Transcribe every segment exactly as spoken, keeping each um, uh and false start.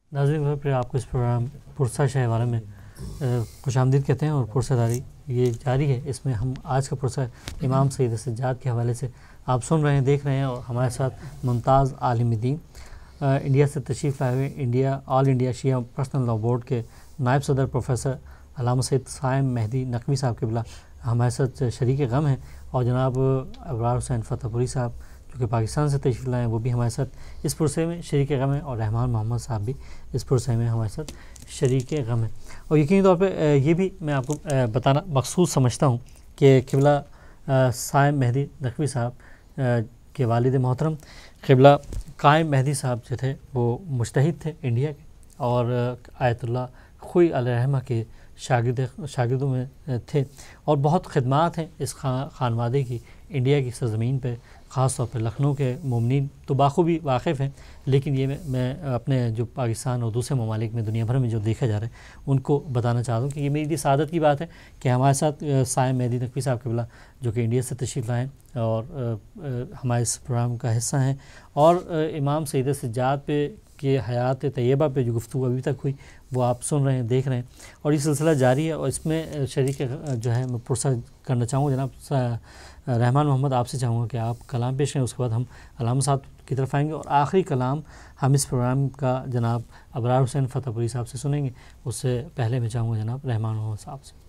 ناظرین گھر پر آپ کو اس پروگرام پرسہ شاہ والے میں خوش آمدید کہتے ہیں اور پرسہ داری یہ جاری ہے۔ اس میں ہم آج کا پرسہ امام سید سجاد کے حوالے سے آپ سن رہے ہیں، دیکھ رہے ہیں، اور ہمارے ساتھ ممتاز عالم دین انڈیا سے تشریف لائے ہوئے India all India Shia personal law board کے نائب صدر پروفیسر علامہ سید صائم مہدی نقوی صاحب قبلہ ہمارے ساتھ شریک غم ہیں، اور جناب ابرار حسین فتح پوری صاحب جو کہ پاکستان سے تشریف لائے ہیں وہ بھی ہمارے ساتھ اس پرسے میں شریک غم ہیں، اور رحمان محمد صاحب بھی اس پرسے میں ہمارے ساتھ شریک غم ہیں۔ اور یقینی طور پہ یہ بھی میں آپ کو بتانا مخصوص سمجھتا ہوں کہ قبلہ صائم مہدی نقوی صاحب کے والد محترم قبلہ قائم مہدی صاحب جو تھے وہ مجتہد تھے انڈیا کے، اور آیت اللہ خوئی علیہ رحمہ کے شاگرد شاگردوں میں تھے، اور بہت خدمات ہیں اس خانوادے کی انڈیا کی سرزمین پہ، خاص طور پہ لکھنؤ کے مومنین تو بخوبی واقف ہیں، لیکن یہ میں اپنے جو پاکستان اور دوسرے ممالک میں دنیا بھر میں جو دیکھا جا رہا ہے ان کو بتانا چاہتا ہوں کہ یہ میری لیے سعادت کی بات ہے کہ ہمارے ساتھ صائم مہدی نقوی صاحب قبلہ جو کہ انڈیا سے تشریف لائے ہیں اور ہمارے اس پروگرام کا حصہ ہیں، اور امام سید سجاد پہ کہ حیات طیبہ پہ جو گفتگو ابھی تک ہوئی وہ آپ سن رہے ہیں، دیکھ رہے ہیں، اور یہ سلسلہ جاری ہے۔ اور اس میں شریک جو ہے میں پرسہ کرنا چاہوں گا جناب رحمان محمد، آپ سے چاہوں گا کہ آپ کلام پیش کریں، اس کے بعد ہم علامہ صاحب کی طرف آئیں گے، اور آخری کلام ہم اس پروگرام کا جناب ابرار حسین فتح پوری صاحب سے سنیں گے۔ اس سے پہلے میں چاہوں گا جناب رحمان محمد صاحب سے۔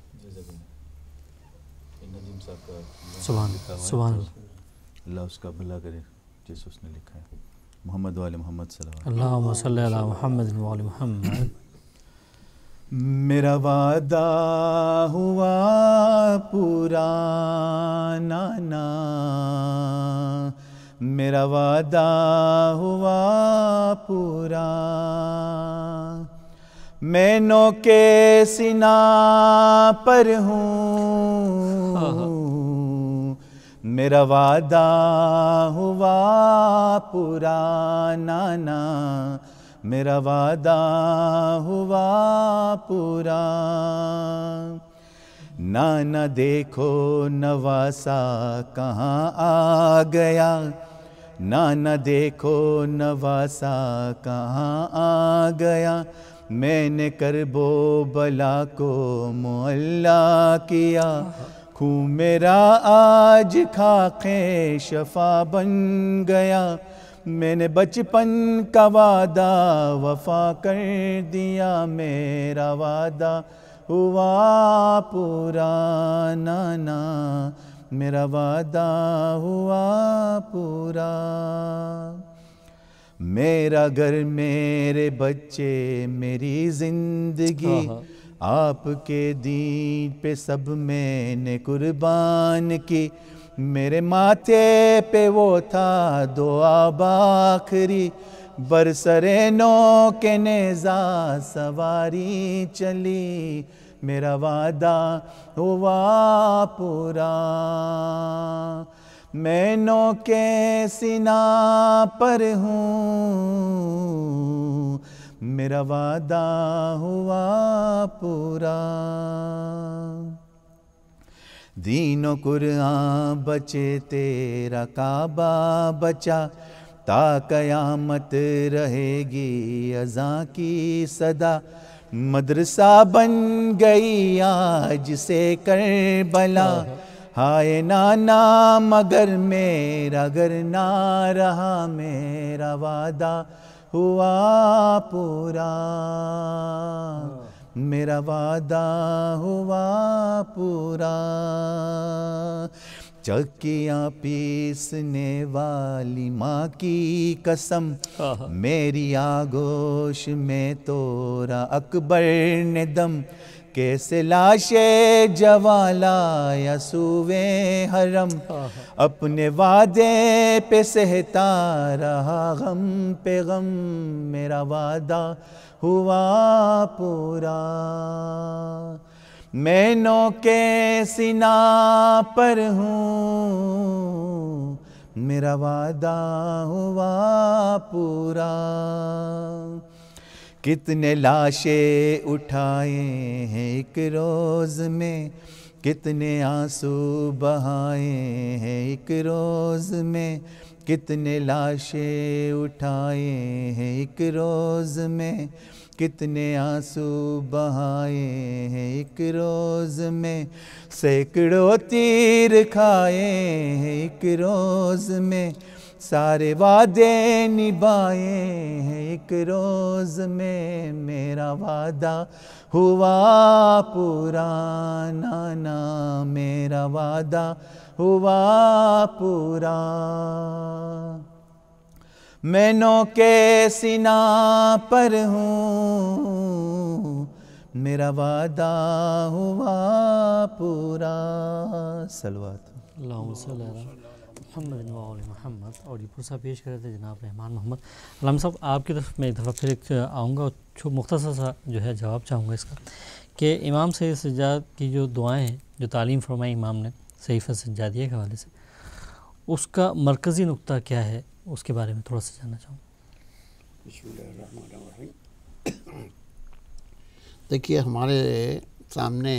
سبحان سبحان اللہ، اللہ اس کا بھلا کرے جیسے اس نے لکھا ہے۔ محمد وآل محمد صلی اللہ علیہ اللہم صلی علی محمد وآل محمد۔ میرا وعدہ ہوا پورا نانا، میرا وعدہ ہوا پورا، میں نو کے سینہ پر ہوں، میرا وعدہ ہوا پورا نانا، میرا وعدہ ہوا پورا، نانا دیکھو نواسا کہاں آ گیا، نانا دیکھو نواسا کہاں آ گیا، میں نے کرب و بلا کو معلا کیا، خوں میرا آج خاکِ شفا بن گیا، میں نے بچپن کا وعدہ وفا کر دیا، میرا وعدہ ہوا پورا نانا، میرا وعدہ ہوا پورا، میرا گھر میرے بچے میری زندگی، آپ کے دین پہ سب میں نے قربان کی، میرے ماتھے پہ وہ تھا دعا باخری، برسر نو کے نیزہ سواری چلی، میرا وعدہ ہوا پورا، میں نو کے سینہ پر ہوں، میرا وعدہ ہوا پورا، دین و قرآن بچے تیرا کعبہ بچا، تا قیامت رہے گی اذان کی صدا، مدرسہ بن گئی آج سے کربلا، ہائے نانا مگر میرا گھر نہ رہا، میرا وعدہ ہوا پورا، میرا وعدہ ہوا پورا، چکیاں پیسنے والی ماں کی قسم، میری آگوش میں توڑا اکبر نے دم، کیسے لاشے جواں لایا سوئے حرم، اپنے وعدے پہ سہتا رہا غم پہ غم، میرا وعدہ ہوا پورا، میں نو کے سینہ پر ہوں، میرا وعدہ ہوا پورا، کتنے لاشیں اٹھائے ہیں ایک روز میں، کتنے آنسو بہائے ہیں ایک روز میں، کتنے لاشیں اٹھائے ہیں ایک روز میں، کتنے آنسو بہائے ہیں ایک روز میں، سینکڑوں تیر کھائے ہیں ایک روز میں، سارے وعدے نبھائے ہیں ایک روز میں، میرا وعدہ ہوا پورا نانا، میرا وعدہ ہوا پورا، میں نو کے سینہ پر ہوں، میرا وعدہ ہوا پورا۔ صلوات اللہم صلی اللہ علیہ محمد و آل محمد۔ اور یہ پرسہ پیش کر رہے تھے جناب رحمان محمد علامہ صاحب، آپ کی طرف میں ایک دفعہ پھر ایک آؤں گا، اور مختصر سا جو ہے جواب چاہوں گا اس کا، کہ امام سید سجاد کی جو دعائیں ہیں جو تعلیم فرمائی امام نے صحیفہ سجادیہ کے حوالے سے، اس کا مرکزی نقطہ کیا ہے، اس کے بارے میں تھوڑا سا جاننا چاہوں گا۔ بسم اللہ الرحمن الرحیم۔ دیکھیے ہمارے سامنے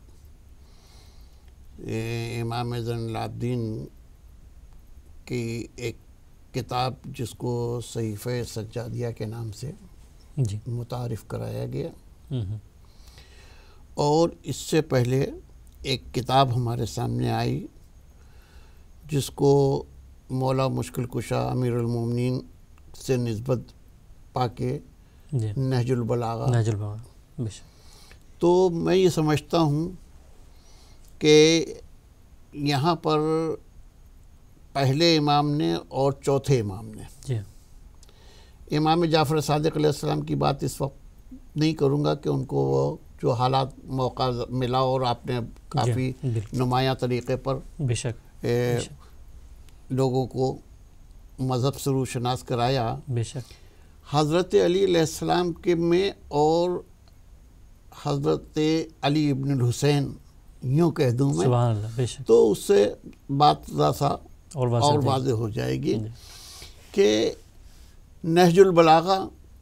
امام زین العابدین کی ایک کتاب جس کو صحیفہ سجادیہ کے نام سے جی متعارف کرایا گیا، ہوں اور اس سے پہلے ایک کتاب ہمارے سامنے آئی جس کو مولا مشکل کشا امیر المومنین سے نسبت پا کے جی نہج البلاغہ، نہج البلاغہ، بے شک۔ تو میں یہ سمجھتا ہوں کہ یہاں پر پہلے امام نے اور چوتھے امام نے، جی امام جعفر صادق علیہ السلام کی بات اس وقت نہیں کروں گا کہ ان کو وہ جو حالات موقع ملا اور آپ نے کافی بالکل نمایاں طریقے پر بے شک اے، بے شک لوگوں کو مذہب سے روشناس کرایا۔ بے شک حضرت علی علیہ السلام کے میں اور حضرت علی ابن الحسین یوں کہہ دوں میں سبحان اللہ، بے شک، تو اس سے بات ذرا سا اور اور واضح واضح ہو جائے گی جی کہ نہج البلاغہ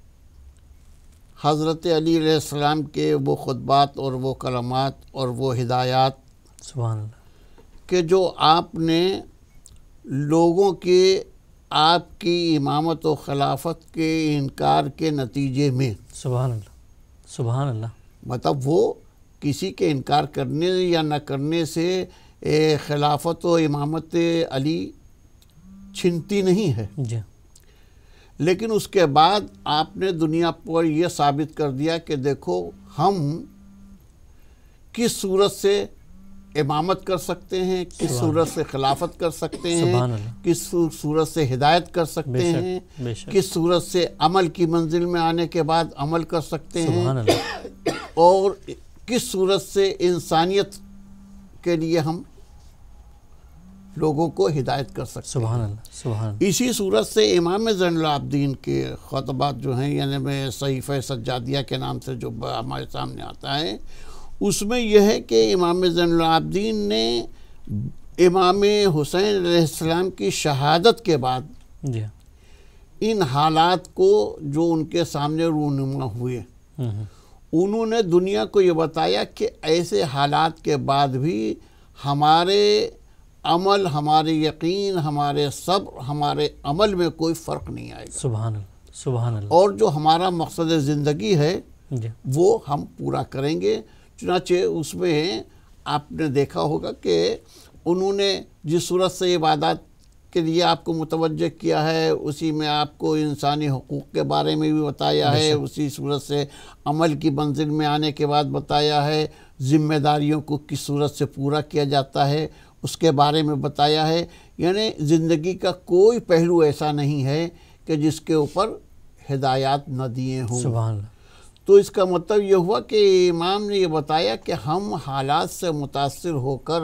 حضرت علی علیہ السلام کے وہ خطبات اور وہ کلمات اور وہ ہدایات سبحان اللہ، کہ جو آپ نے لوگوں کے آپ کی امامت و خلافت کے انکار کے نتیجے میں، سبحان اللہ، سبحان اللہ، مطلب وہ کسی کے انکار کرنے یا نہ کرنے سے اے، خلافت و امامت علی چھنتی نہیں ہے، جی لیکن اس کے بعد آپ نے دنیا پر یہ ثابت کر دیا کہ دیکھو ہم کس صورت سے امامت کر سکتے ہیں، کس سبحان صورت سے خلافت کر سکتے ہیں، سبحان اللہ، کس صورت سے ہدایت کر بے سکتے ہیں، شک بے شک، کس صورت سے عمل کی منزل میں آنے کے بعد عمل کر سکتے ہیں، سبحان اللہ، اور کس صورت سے انسانیت کے لیے ہم لوگوں کو ہدایت کر سکتے ہیں۔ سبحان اللہ، سبحان اللہ، اسی صورت سے امام زین العابدین کے خطبات جو ہیں، یعنی میں صحیفہ سجادیہ کے نام سے جو ہمارے سامنے آتا ہے، اس میں یہ ہے کہ امام زین العابدین نے امام حسین علیہ السلام کی شہادت کے بعد جی ان حالات کو جو ان کے سامنے رونما ہوئے، ہوں ہوں، انہوں نے دنیا کو یہ بتایا کہ ایسے حالات کے بعد بھی ہمارے عمل، ہمارے یقین، ہمارے صبر، ہمارے عمل میں کوئی فرق نہیں آئے گا، سبحان اللہ، سبحان اللہ، اور جو ہمارا مقصد زندگی ہے جی وہ ہم پورا کریں گے۔ چنانچہ اس میں آپ نے دیکھا ہوگا کہ انہوں نے جس صورت سے عبادات کے لیے آپ کو متوجہ کیا ہے، اسی میں آپ کو انسانی حقوق کے بارے میں بھی بتایا ہے، اسی صورت سے عمل کی منزل میں آنے کے بعد بتایا ہے، ذمہ داریوں کو کس صورت سے پورا کیا جاتا ہے اس کے بارے میں بتایا ہے۔ یعنی زندگی کا کوئی پہلو ایسا نہیں ہے کہ جس کے اوپر ہدایات نہ دیے ہوں۔ سبحان اللہ، تو اس کا مطلب یہ ہوا کہ امام نے یہ بتایا کہ ہم حالات سے متاثر ہو کر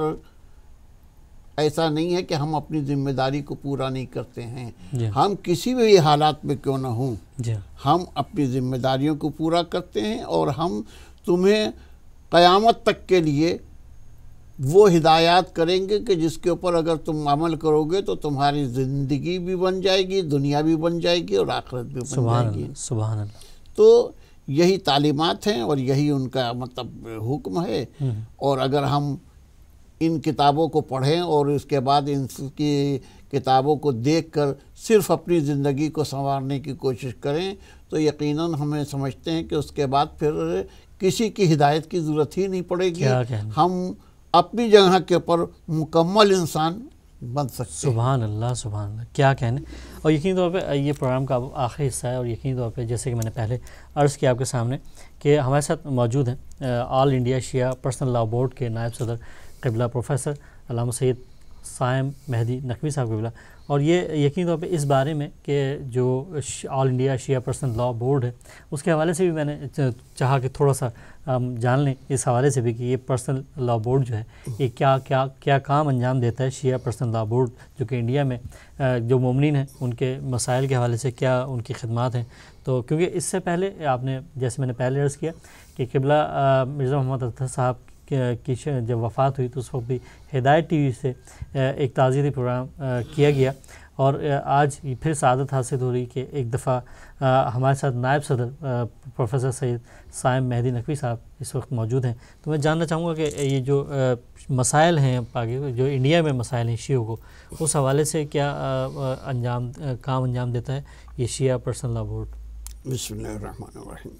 ایسا نہیں ہے کہ ہم اپنی ذمہ داری کو پورا نہیں کرتے ہیں، جی ہم کسی بھی حالات میں کیوں نہ ہوں جی ہم اپنی ذمہ داریوں کو پورا کرتے ہیں، اور ہم تمہیں قیامت تک کے لیے وہ ہدایات کریں گے کہ جس کے اوپر اگر تم عمل کرو گے تو تمہاری زندگی بھی بن جائے گی، دنیا بھی بن جائے گی، اور آخرت بھی بن سبحان جائے گی۔ اللہ، سبحان اللہ، تو یہی تعلیمات ہیں اور یہی ان کا مطلب حکم ہے، اور اگر ہم ان کتابوں کو پڑھیں اور اس کے بعد ان کی کتابوں کو دیکھ کر صرف اپنی زندگی کو سنوارنے کی کوشش کریں تو یقیناً ہمیں سمجھتے ہیں کہ اس کے بعد پھر کسی کی ہدایت کی ضرورت ہی نہیں پڑے گی، ہم اپنی جگہ کے اوپر مکمل انسان بن سکتے ہیں۔ سبحان اللہ سبحان اللہ، کیا کہنے۔ اور یقینی طور پہ یہ پروگرام کا آخری حصہ ہے، اور یقینی طور پہ جیسے کہ میں نے پہلے عرض کیا آپ کے سامنے کہ ہمارے ساتھ موجود ہیں all India Shia personal law board کے نائب صدر قبلہ پروفیسر علامہ سید صائم مہدی نقوی صاحب قبلہ، اور یہ یقینی طور پہ اس بارے میں کہ جو all India Shia personal law board ہے اس کے حوالے سے بھی میں نے چاہا کہ تھوڑا سا جان لیں اس حوالے سے بھی کہ یہ پرسنل لا بورڈ جو ہے یہ کیا کیا کیا کام انجام دیتا ہے، شیعہ پرسنل لا بورڈ جو کہ انڈیا میں جو مومنین ہیں ان کے مسائل کے حوالے سے کیا ان کی خدمات ہیں۔ تو کیونکہ اس سے پہلے آپ نے جیسے میں نے پہلے عرض کیا کہ قبلہ مرزا محمد اطہر صاحب کی جب وفات ہوئی تو اس وقت بھی ہدایت ٹی وی سے ایک تعزیتی پروگرام کیا گیا، اور آج پھر سعادت حاصل ہو رہی کہ ایک دفعہ ہمارے ساتھ نائب صدر پروفیسر سید صائم مہدی نقوی صاحب اس وقت موجود ہیں۔ تو میں جاننا چاہوں گا کہ یہ جو مسائل ہیں جو انڈیا میں مسائل ہیں شیعوں کو، اس حوالے سے کیا انجام کام انجام دیتا ہے یہ شیعہ پرسنل لا بورڈ؟ بسم اللہ الرحمن الرحیم۔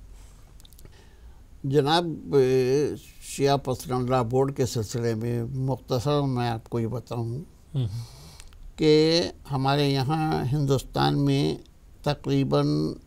جناب شیعہ پرسنل لا بورڈ کے سلسلے میں مختصر میں آپ کو یہ بتاؤں کہ ہمارے یہاں ہندوستان میں تقریباً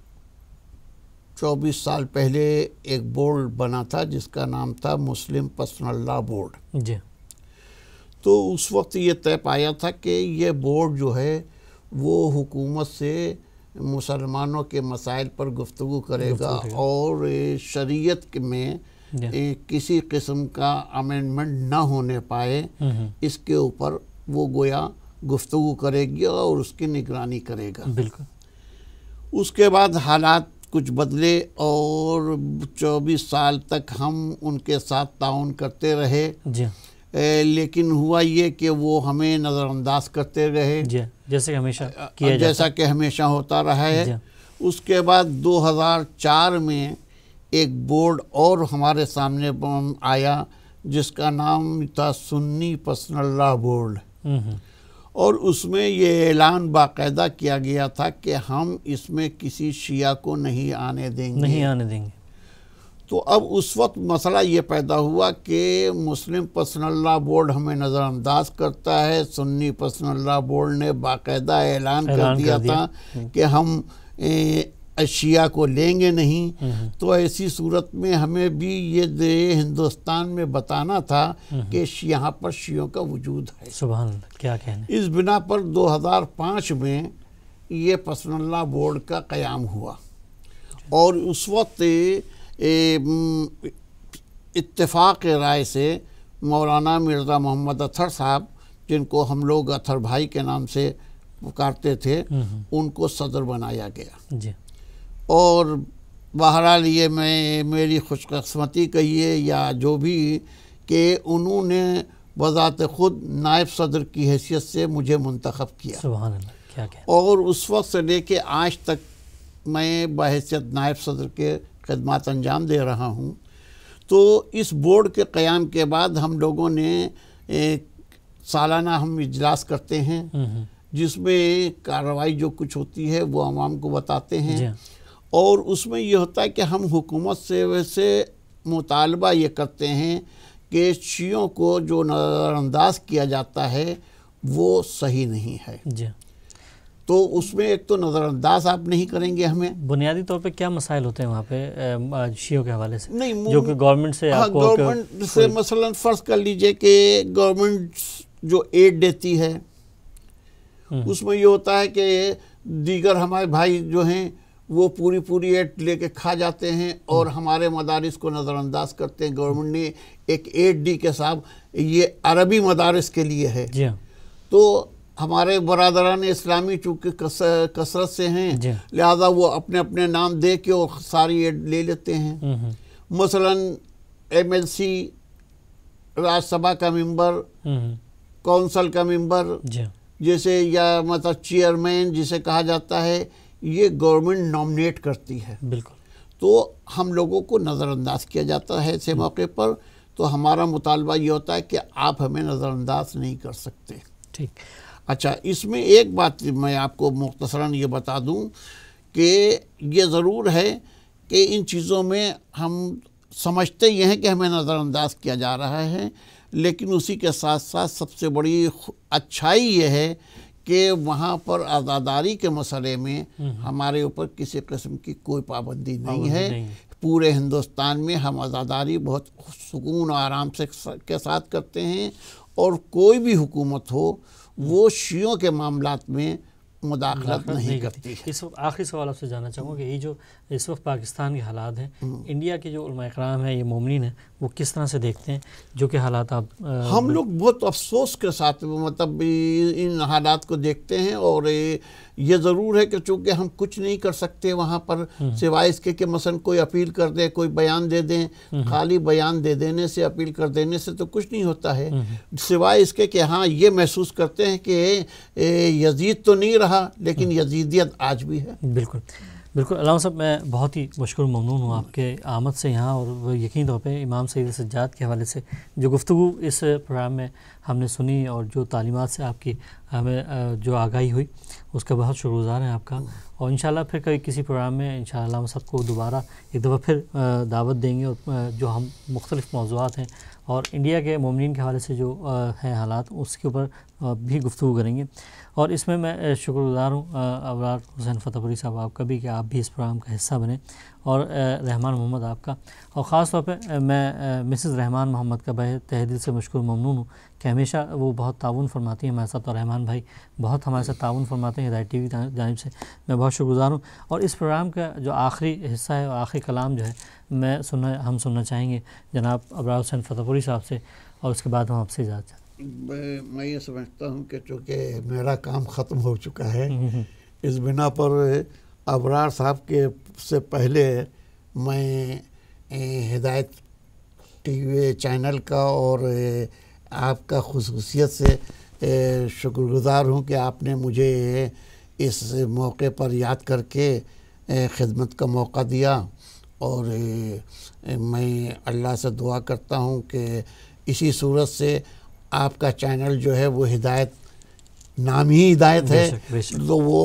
چوبیس سال پہلے ایک بورڈ بنا تھا جس کا نام تھا مسلم پرسنل لا بورڈ۔ جی۔ تو اس وقت یہ طے پایا تھا کہ یہ بورڈ جو ہے وہ حکومت سے مسلمانوں کے مسائل پر گفتگو کرے گا اور شریعت میں کسی قسم کا امینڈمنٹ نہ ہونے پائے اس کے اوپر وہ گویا گفتگو کرے گی اور اس کی نگرانی کرے گا۔ بالکل۔ اس کے بعد حالات کچھ بدلے اور چوبیس سال تک ہم ان کے ساتھ تعاون کرتے رہے، جی، لیکن ہوا یہ کہ وہ ہمیں نظر انداز کرتے رہے، جی، جیسے کہ ہمیشہ کیا جیسا کہ ہمیشہ ہوتا رہا ہے۔ اس کے بعد دو ہزار چار میں ایک بورڈ اور ہمارے سامنے آیا جس کا نام تھا سنی پرسنل لا بورڈ، اور اس میں یہ اعلان باقاعدہ کیا گیا تھا کہ ہم اس میں کسی شیعہ کو نہیں آنے دیں گے نہیں آنے دیں گے تو اب اس وقت مسئلہ یہ پیدا ہوا کہ مسلم پرسنل لا بورڈ ہمیں نظر انداز کرتا ہے، سنی پرسنل لا بورڈ نے باقاعدہ اعلان کر دیا تھا کہ ہم شیعہ کو لیں گے نہیں۔ تو ایسی صورت میں ہمیں بھی یہ ہندوستان میں بتانا تھا کہ یہاں پر شیعوں کا وجود ہے۔ سبحان اللہ، کیا کہنے۔ اس بنا پر دو ہزار پانچ میں یہ پرسنل لا بورڈ کا قیام ہوا، اور اس وقت اتفاق رائے سے مولانا مرزا محمد اطہر صاحب، جن کو ہم لوگ اطہر بھائی کے نام سے پکارتے تھے، ان کو صدر بنایا گیا۔ جی۔ اور بہرحال یہ میں میری خوش قسمتی کہیے یا جو بھی کہ انہوں نے بذات خود نائب صدر کی حیثیت سے مجھے منتخب کیا۔ سبحان اللہ، کیا کہنا۔ اور اس وقت سے لے کے آج تک میں بحیثیت نائب صدر کے خدمات انجام دے رہا ہوں۔ تو اس بورڈ کے قیام کے بعد ہم لوگوں نے ایک سالانہ ہم اجلاس کرتے ہیں جس میں کارروائی جو کچھ ہوتی ہے وہ عوام کو بتاتے ہیں، اور اس میں یہ ہوتا ہے کہ ہم حکومت سے ویسے مطالبہ یہ کرتے ہیں کہ شیعوں کو جو نظر انداز کیا جاتا ہے وہ صحیح نہیں ہے۔ جی۔ تو اس میں ایک تو نظر انداز آپ نہیں کریں گے ہمیں۔ بنیادی طور پہ کیا مسائل ہوتے ہیں وہاں پہ شیعوں کے حوالے سے نہیں، جو کہ گورنمنٹ سے آپ کو گورنمنٹ سے مثلا فرض کر لیجئے کہ گورنمنٹ جو ایڈ دیتی ہے اس میں یہ ہوتا ہے کہ دیگر ہمارے بھائی جو ہیں وہ پوری پوری ایڈ لے کے کھا جاتے ہیں اور ہمارے مدارس کو نظر انداز کرتے ہیں۔ گورنمنٹ نے ایک ایڈ دی کہ صاحب یہ عربی مدارس کے لیے ہے، تو ہمارے برادران اسلامی چونکہ کثرت سے ہیں لہذا وہ اپنے اپنے نام دے کے اور ساری ایڈ لے لیتے ہیں۔ مثلا M L C, Raj Sabha کا ممبر، کونسل کا ممبر جیسے، یا مطلب چیئرمین جسے کہا جاتا ہے، یہ گورنمنٹ نامنیٹ کرتی ہے۔ بالکل۔ تو ہم لوگوں کو نظر انداز کیا جاتا ہے ایسے موقع پر، تو ہمارا مطالبہ یہ ہوتا ہے کہ آپ ہمیں نظر انداز نہیں کر سکتے۔ ٹھیک۔ اچھا، اس میں ایک بات میں آپ کو مختصراً یہ بتا دوں کہ یہ ضرور ہے کہ ان چیزوں میں ہم سمجھتے یہ ہیں کہ ہمیں نظر انداز کیا جا رہا ہے، لیکن اسی کے ساتھ ساتھ سب سے بڑی اچھائی یہ ہے کہ وہاں پر عزاداری کے مسئلے میں ہمارے اوپر کسی قسم کی کوئی پابندی نہیں ہے۔ پورے ہندوستان میں ہم عزاداری بہت سکون و آرام سے کے ساتھ کرتے ہیں، اور کوئی بھی حکومت ہو وہ شیعوں کے معاملات میں مداخلت نہیں کرتی۔ اس وقت آخری سوال آپ سے جاننا چاہوں گا کہ یہ جو اس وقت پاکستان کے حالات ہیں، انڈیا کے جو علماء اکرام ہیں، یہ مومنین ہیں، وہ کس طرح سے دیکھتے ہیں جو کہ حالات آپ ہم لوگ بہت افسوس کے ساتھ مطلب ان حالات کو دیکھتے ہیں، اور یہ ضرور ہے کہ چونکہ ہم کچھ نہیں کر سکتے وہاں پر سوائے اس کے کہ مثلا کوئی اپیل کر دے، کوئی بیان دے دیں، خالی بیان دے دینے سے، اپیل کر دینے سے تو کچھ نہیں ہوتا ہے، سوائے اس کے کہ ہاں یہ محسوس کرتے ہیں کہ یزید تو نہیں رہا لیکن یزیدیت آج بھی ہے۔ بالکل بالکل علامہ صاحب، میں بہت ہی مشکور ممنون ہوں آپ کے آمد سے یہاں، اور یقین طور پہ امام سید سجاد کے حوالے سے جو گفتگو اس پروگرام میں ہم نے سنی اور جو تعلیمات سے آپ کی ہمیں جو آگاہی ہوئی اس کا بہت شکر گزار ہیں آپ کا، اور انشاءاللہ پھر کبھی کسی پروگرام میں انشاءاللہ علامہ صاحب کو دوبارہ ایک دفعہ پھر دعوت دیں گے، اور جو ہم مختلف موضوعات ہیں اور انڈیا کے مومنین کے حوالے سے جو ہیں حالات اس کے اوپر بھی گفتگو کریں گے۔ اور اس میں میں شکر گزار ہوں ابرار حسین فتح پوری صاحب آپ کا بھی کہ آپ بھی اس پروگرام کا حصہ بنیں، اور رحمان محمد آپ کا، اور خاص طور پہ میں مسز رحمان محمد کا تہ دل سے مشکور ممنون ہوں کہ ہمیشہ وہ بہت تعاون فرماتی ہیں ہمارے ساتھ، اور رحمان بھائی بہت ہمارے ساتھ تعاون فرماتے ہیں ہدایت ٹی وی جانب سے، میں بہت شکر گزار ہوں۔ اور اس پروگرام کا جو آخری حصہ ہے اور آخری کلام جو ہے میں سننا ہم سننا چاہیں گے جناب ابرار حسین فتح پوری صاحب سے، اور اس کے بعد ہم آپ سے اجازت چاہتے ہیں۔ میں یہ سمجھتا ہوں کہ چونکہ میرا کام ختم ہو چکا ہے، اس بنا پر ابرار صاحب کے سے پہلے میں ہدایت ٹی وی چینل کا اور آپ کا خصوصیت سے شکر گزار ہوں کہ آپ نے مجھے اس موقع پر یاد کر کے خدمت کا موقع دیا، اور میں اللہ سے دعا کرتا ہوں کہ اسی صورت سے آپ کا چینل جو ہے وہ ہدایت، نام ہی ہدایت ہے، تو وہ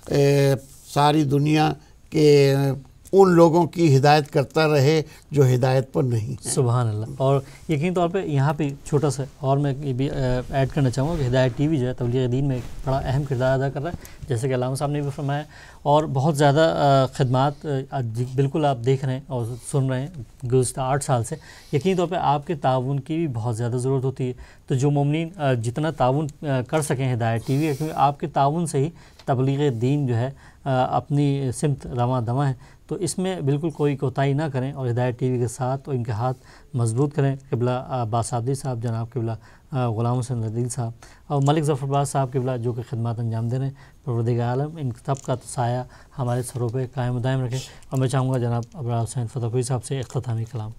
ساری دنیا کے ان لوگوں کی ہدایت کرتا رہے جو ہدایت پر نہیں۔ سبحان اللہ۔ اور یقین طور پہ یہاں پہ چھوٹا سا اور میں یہ بھی ایڈ کرنا چاہوں گا کہ ہدایت ٹی وی جو ہے تبلیغ دین میں ایک بڑا اہم کردار ادا کر رہا ہے، جیسے کہ علامہ صاحب نے بھی فرمایا، اور بہت زیادہ خدمات بالکل آپ دیکھ رہے ہیں اور سن رہے ہیں گزشتہ آٹھ سال سے۔ یقین طور پہ آپ کے تعاون کی بھی بہت زیادہ ضرورت ہوتی ہے، تو جو مومنین جتنا تعاون کر سکیں ہدایت ٹی وی، کیونکہ آپ کے تعاون سے ہی تبلیغ دین جو ہے اپنی سمت رواں دواں ہے، تو اس میں بالکل کوئی کوتاہی نہ کریں، اور ہدایت ٹی وی کے ساتھ اور ان کے ہاتھ مضبوط کریں۔ قبلہ عباس عابدی صاحب، جناب قبلہ غلام حسین ردیل صاحب، اور ملک ظفر باز صاحب قبلہ جو کہ خدمات انجام دے رہے ہیں، پروردگار عالم ان سب کا سایہ ہمارے سروں پہ قائم و دائم رکھے۔ اور میں چاہوں گا جناب ابرار حسین فتح پوری صاحب سے اختتامی کلام۔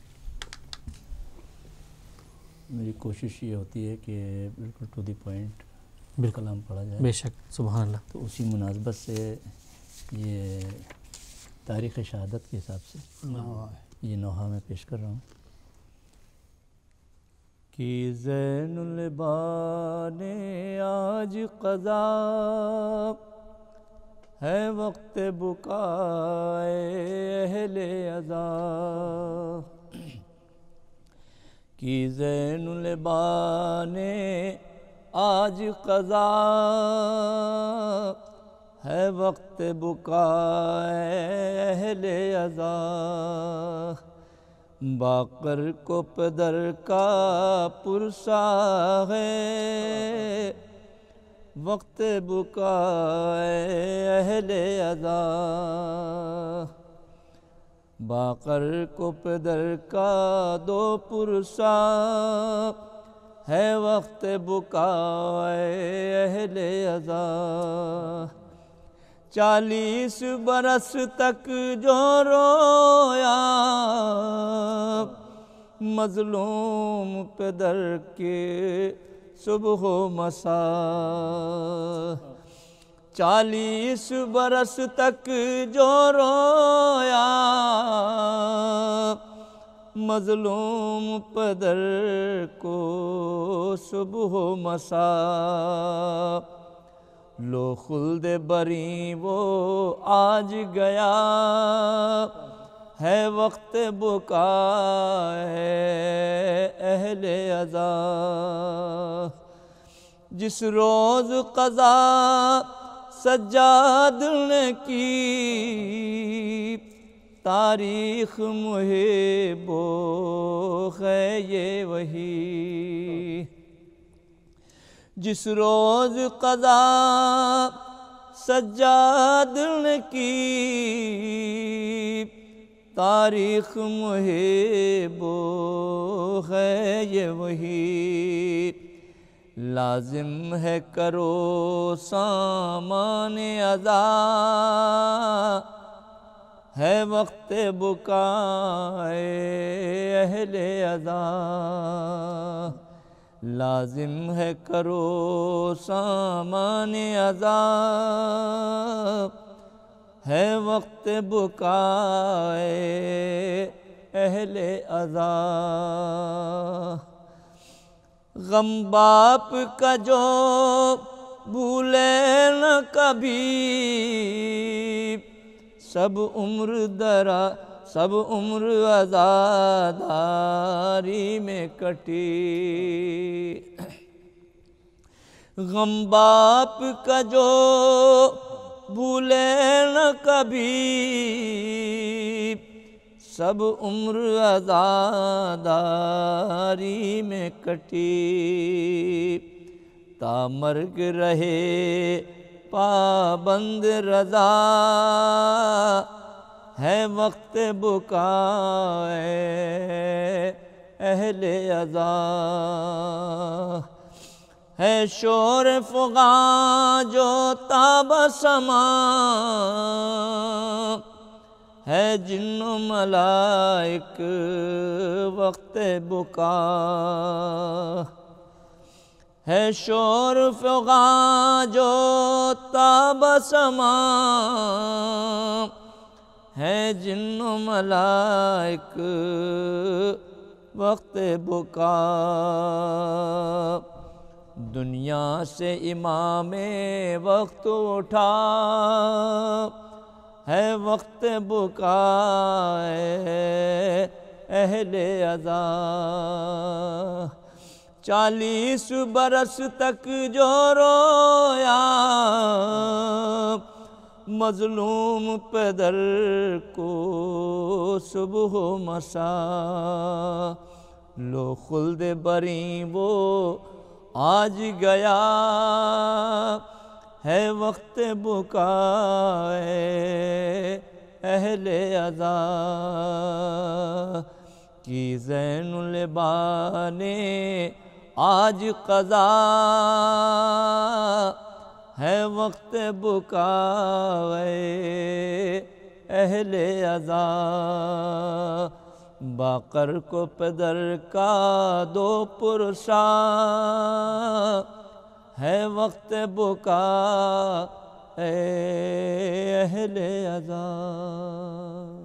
میری کوشش یہ ہوتی ہے کہ بالکل ٹو دی پوائنٹ بالکل کلام پڑھا جائے۔ بے شک، سبحان اللہ۔ تو اسی مناسبت سے یہ تاریخ شہادت کے حساب سے یہ نوحہ میں پیش کر رہا ہوں کہ زین البان آج قضا ہے وقت بکائے اہل عزا، کہ زین البان آج قضا ہے وقت بکائے اہل عزا، باقر کو پدر کا پرسا ہے وقت بکائے اہل عزا، باقر کو پدر کا دو پرسا ہے وقت بکائے اہل عزا، چالیس برس تک جو رویا مظلوم پدر کے صبح و مسا، چالیس برس تک جو رویا مظلوم پدر کو صبح و مساء، لو خلد بری وہ آج گیا، ہے وقت بکا ہے اہل عزا، جس روز قضا سجاد نے کی، تاریخ محب و ہے یہ وہی، جس روز قضا سجاد نے کی، تاریخ محب و ہے یہ وہی، لازم ہے کرو سامان عزا، ہے وقت بکائے اہل عزا، لازم ہے کرو سامان عزا، ہے وقت بکائے اہل عزا، غم باپ کا جو بھولے نہ کبھی، سب عمر درا سب عمر عزاداری میں کٹی، غم باپ کا جو بھولے نہ کبھی، سب عمر عزاداری میں کٹی، تا مرگ رہے پابند رضا، ہے وقت بکائے اہل عزا، ہے شور فغاں جو تاب سما، ہے جن و ملائک وقت بکا، ہے شور فغاں جو تاب سما، ہے جن و ملائک وقت بکا، دنیا سے امام وقت اٹھا، ہے وقت بکائے اہل عزا، چالیس برس تک جو رویا، مظلوم پدر کو صبح و مساء، لو خلد بری وہ آج گیا، ہے وقت بکائے اہل عزا، کی زین العبا نے آج قضا، ہے وقت بکائے اہل عزا، باقر کو پدر کا دو پرسا، ہے وقت بکا اے اہل عزا۔